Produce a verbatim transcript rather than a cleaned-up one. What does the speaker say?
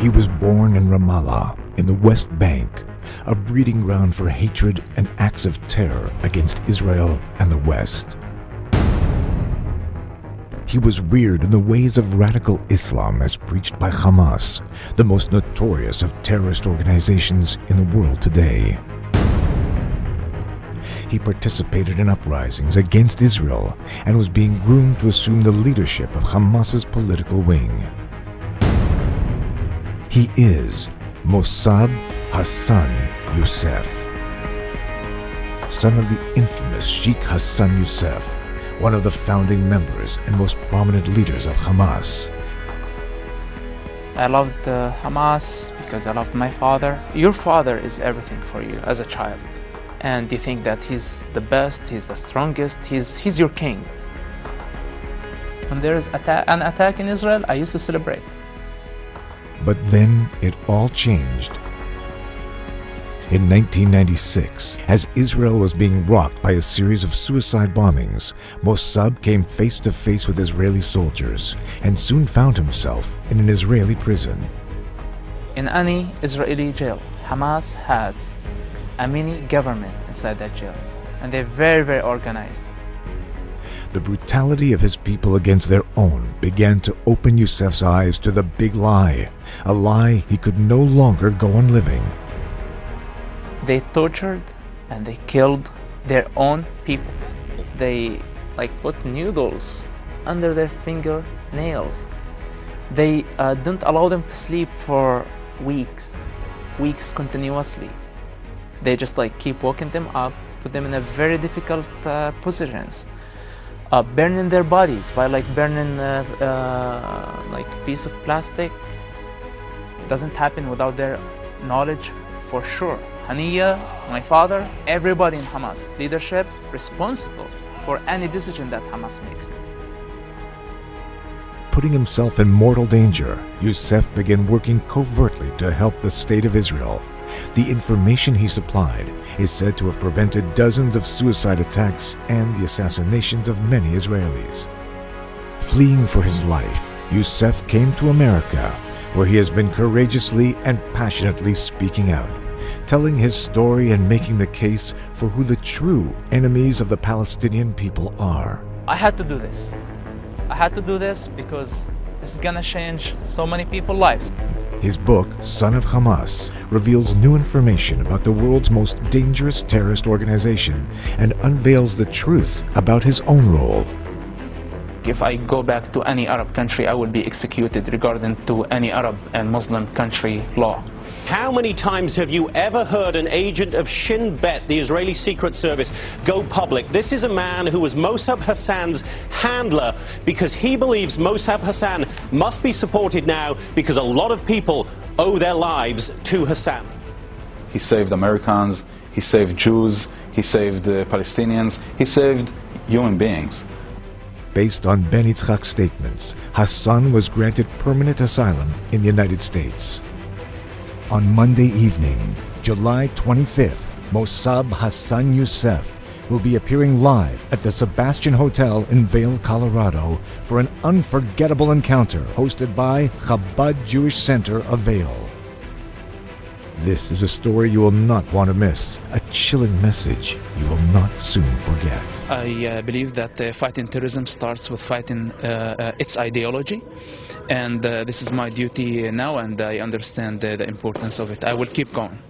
He was born in Ramallah, in the West Bank, a breeding ground for hatred and acts of terror against Israel and the West. He was reared in the ways of radical Islam as preached by Hamas, the most notorious of terrorist organizations in the world today. He participated in uprisings against Israel and was being groomed to assume the leadership of Hamas's political wing. He is Mosab Hassan Yousef, son of the infamous Sheikh Hassan Yousef, one of the founding members and most prominent leaders of Hamas. I loved uh, Hamas because I loved my father. Your father is everything for you as a child. And you think that he's the best, he's the strongest, he's, he's your king. When there is atta- an attack in Israel, I used to celebrate. But then it all changed. In nineteen ninety-six, as Israel was being rocked by a series of suicide bombings, Mosab came face to face with Israeli soldiers and soon found himself in an Israeli prison. In any Israeli jail, Hamas has a mini government inside that jail, and they're very, very organized. The brutality of his people against their own began to open Yousef's eyes to the big lie, a lie he could no longer go on living. They tortured and they killed their own people. They like put needles under their fingernails. They uh, didn't allow them to sleep for weeks, weeks continuously. They just like keep waking them up, put them in a very difficult uh, positions, uh, burning their bodies by like burning uh, uh, like piece of plastic. Doesn't happen without their knowledge for sure. Haniya, my father, everybody in Hamas leadership responsible for any decision that Hamas makes. Putting himself in mortal danger, Yousef began working covertly to help the State of Israel. The information he supplied is said to have prevented dozens of suicide attacks and the assassinations of many Israelis. Fleeing for his life, Yousef came to America, where he has been courageously and passionately speaking out, telling his story and making the case for who the true enemies of the Palestinian people are. I had to do this. I had to do this because this is gonna change so many people's lives. His book, Son of Hamas, reveals new information about the world's most dangerous terrorist organization and unveils the truth about his own role. If I go back to any Arab country, I will be executed regarding to any Arab and Muslim country law. How many times have you ever heard an agent of Shin Bet, the Israeli Secret Service, go public? This is a man who was Mosab Hassan's handler because he believes Mosab Hassan must be supported now because a lot of people owe their lives to Hassan. He saved Americans, he saved Jews, he saved uh, Palestinians, he saved human beings. Based on Ben Yitzchak's statements, Hassan was granted permanent asylum in the United States. On Monday evening, July twenty-fifth, Mosab Hassan Yousef will be appearing live at the Sebastian Hotel in Vail, Colorado for an unforgettable encounter hosted by Chabad Jewish Center of Vail. This is a story you will not want to miss, a chilling message you will not soon forget. I uh, believe that uh, fighting terrorism starts with fighting uh, uh, its ideology, and uh, this is my duty now, and I understand uh, the importance of it. I will keep going.